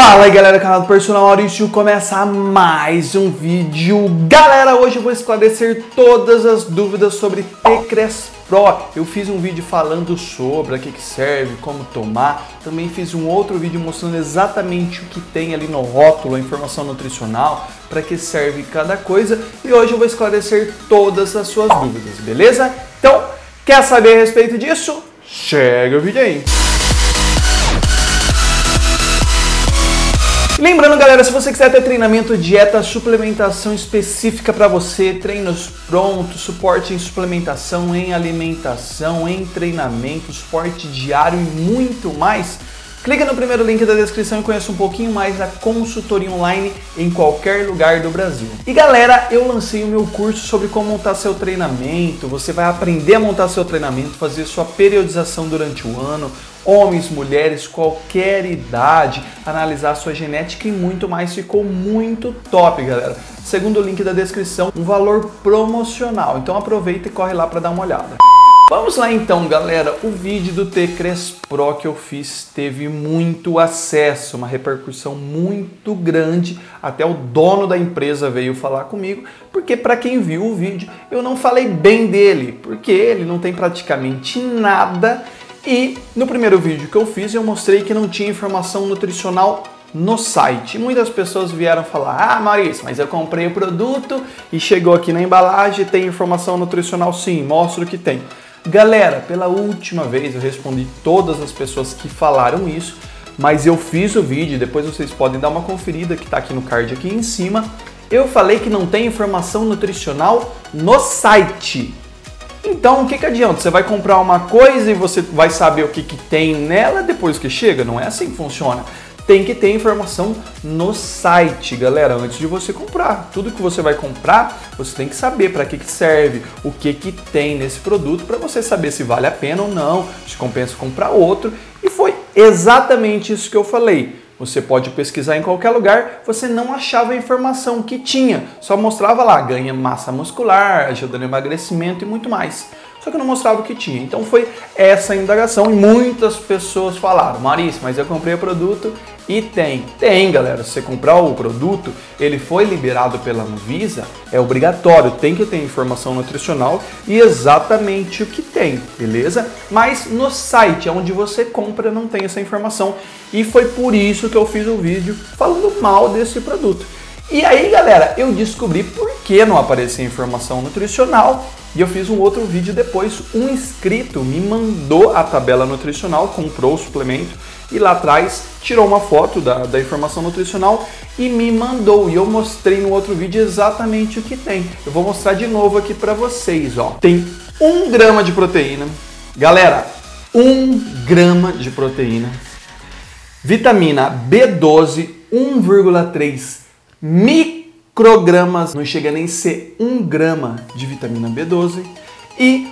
Fala aí galera, canal do Personal Maurício, começa mais um vídeo. Galera, hoje eu vou esclarecer todas as dúvidas sobre T-Cres Pro. Eu fiz um vídeo falando sobre a que serve, como tomar. Também fiz um outro vídeo mostrando exatamente o que tem ali no rótulo, a informação nutricional, para que serve cada coisa. E hoje eu vou esclarecer todas as suas dúvidas, beleza? Então, quer saber a respeito disso? Chega o vídeo aí! Lembrando, galera, se você quiser ter treinamento, dieta, suplementação específica para você, treinos prontos, suporte em suplementação, em alimentação, em treinamento, suporte diário e muito mais, clica no primeiro link da descrição e conheça um pouquinho mais da consultoria online em qualquer lugar do Brasil. E galera, eu lancei o meu curso sobre como montar seu treinamento. Você vai aprender a montar seu treinamento, fazer sua periodização durante o ano, homens, mulheres, qualquer idade, analisar sua genética e muito mais. Ficou muito top, galera. Segundo o link da descrição, um valor promocional. Então aproveita e corre lá para dar uma olhada. Vamos lá então, galera. O vídeo do T-Cres Pro que eu fiz teve muito acesso, uma repercussão muito grande. Até o dono da empresa veio falar comigo, porque para quem viu o vídeo, eu não falei bem dele, porque ele não tem praticamente nada. E no primeiro vídeo que eu fiz, eu mostrei que não tinha informação nutricional no site. Muitas pessoas vieram falar: ah, Maurício, mas eu comprei o produto e chegou aqui na embalagem, tem informação nutricional sim, mostra o que tem. Galera, pela última vez eu respondi todas as pessoas que falaram isso, mas eu fiz o vídeo, depois vocês podem dar uma conferida que está aqui no card aqui em cima. Eu falei que não tem informação nutricional no site. Então, o que adianta? Você vai comprar uma coisa e você vai saber o que tem nela depois que chega? Não é assim que funciona. Tem que ter informação no site, galera, antes de você comprar. Tudo que você vai comprar, você tem que saber para que serve, o que tem nesse produto, para você saber se vale a pena ou não, se compensa comprar outro. E foi exatamente isso que eu falei. Você pode pesquisar em qualquer lugar, você não achava a informação que tinha. Só mostrava lá, ganha massa muscular, ajuda no emagrecimento e muito mais. Só que não mostrava o que tinha. Então foi essa a indagação e muitas pessoas falaram: Maurício, mas eu comprei o produto e tem. Tem, galera. Se você comprar o produto, ele foi liberado pela Anvisa, é obrigatório, tem que ter informação nutricional e exatamente o que tem, beleza? Mas no site onde você compra não tem essa informação e foi por isso que eu fiz um vídeo falando mal desse produto. E aí, galera, eu descobri por que não aparecia informação nutricional e eu fiz um outro vídeo depois. Um inscrito me mandou a tabela nutricional, comprou o suplemento e lá atrás tirou uma foto da informação nutricional e me mandou. E eu mostrei no outro vídeo exatamente o que tem. Eu vou mostrar de novo aqui para vocês, ó. Tem 1 grama de proteína. Galera, 1 grama de proteína. Vitamina B12, 1,3 microgramas, não chega nem a ser 1 grama de vitamina B12 e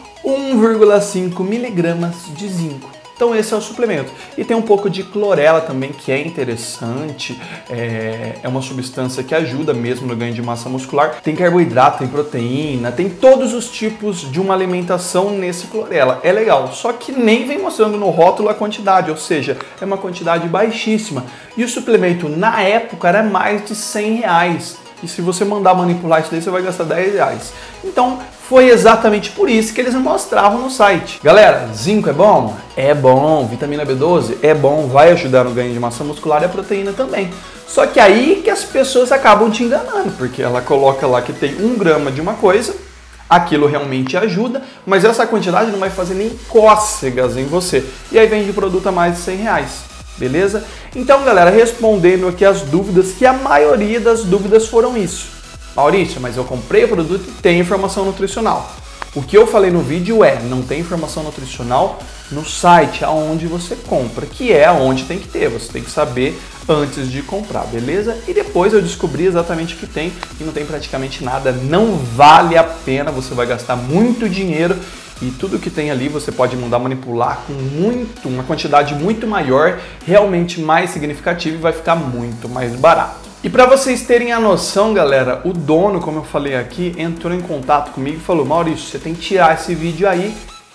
1,5 miligramas de zinco. Então esse é o suplemento. E tem um pouco de clorela também, que é interessante, é uma substância que ajuda mesmo no ganho de massa muscular. Tem carboidrato, tem proteína, tem todos os tipos de uma alimentação nesse clorela. É legal, só que nem vem mostrando no rótulo a quantidade, ou seja, é uma quantidade baixíssima. E o suplemento na época era mais de R$100. E se você mandar manipular isso daí, você vai gastar R$10. Então, foi exatamente por isso que eles mostravam no site. Galera, zinco é bom? É bom. Vitamina B12 é bom, vai ajudar no ganho de massa muscular e a proteína também. Só que aí que as pessoas acabam te enganando, porque ela coloca lá que tem 1 grama de uma coisa, aquilo realmente ajuda, mas essa quantidade não vai fazer nem cócegas em você. E aí vende produto a mais de R$100. Beleza? Então, galera, respondendo aqui as dúvidas, que a maioria das dúvidas foram isso. Maurício, mas eu comprei o produto e tem informação nutricional. O que eu falei no vídeo é, não tem informação nutricional no site aonde você compra, que é onde tem que ter, você tem que saber antes de comprar, beleza? E depois eu descobri exatamente o que tem e não tem praticamente nada, não vale a pena, você vai gastar muito dinheiro. E tudo que tem ali você pode mandar manipular com uma quantidade muito maior, realmente mais significativa e vai ficar muito mais barato. E para vocês terem a noção, galera, o dono, como eu falei aqui, entrou em contato comigo e falou: Maurício, você tem que tirar esse vídeo aí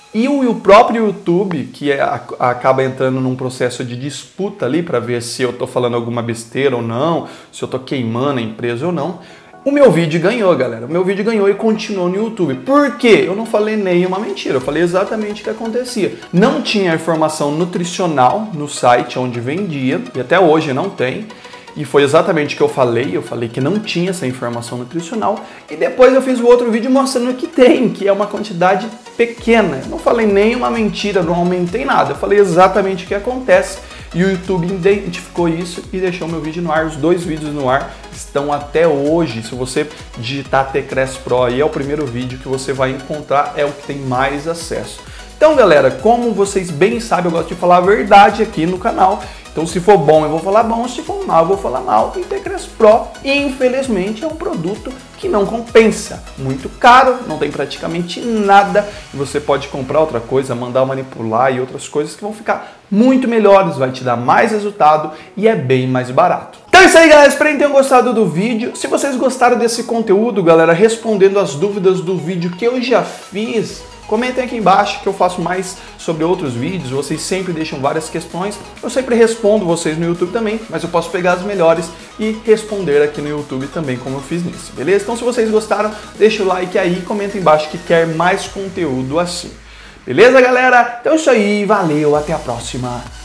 E o próprio YouTube, que acaba entrando num processo de disputa ali para ver se eu tô falando alguma besteira ou não, se eu tô queimando a empresa ou não, o meu vídeo ganhou, galera. O meu vídeo ganhou e continuou no YouTube. Por quê? Eu não falei nenhuma mentira, eu falei exatamente o que acontecia. Não tinha informação nutricional no site onde vendia, e até hoje não tem. E foi exatamente o que eu falei que não tinha essa informação nutricional, e depois eu fiz o outro vídeo mostrando que tem, que é uma quantidade pequena. Eu não falei nenhuma mentira, não aumentei nada, eu falei exatamente o que acontece, e o YouTube identificou isso e deixou meu vídeo no ar. Os 2 vídeos no ar estão até hoje. Se você digitar Tcresce Pro aí, é o primeiro vídeo que você vai encontrar, é o que tem mais acesso. Então, galera, como vocês bem sabem, eu gosto de falar a verdade aqui no canal. Então, se for bom, eu vou falar bom, se for mal, eu vou falar mal. E Tcresce Pro, infelizmente, é um produto que não compensa. Muito caro, não tem praticamente nada. E você pode comprar outra coisa, mandar manipular e outras coisas que vão ficar muito melhores, vai te dar mais resultado e é bem mais barato. Então é isso aí, galera. Espero que tenham gostado do vídeo. Se vocês gostaram desse conteúdo, galera, respondendo as dúvidas do vídeo que eu já fiz, comentem aqui embaixo que eu faço mais sobre outros vídeos. Vocês sempre deixam várias questões. Eu sempre respondo vocês no YouTube também, mas eu posso pegar as melhores e responder aqui no YouTube também, como eu fiz nisso, beleza? Então, se vocês gostaram, deixa o like aí e comenta embaixo que quer mais conteúdo assim. Beleza, galera? Então é isso aí. Valeu, até a próxima.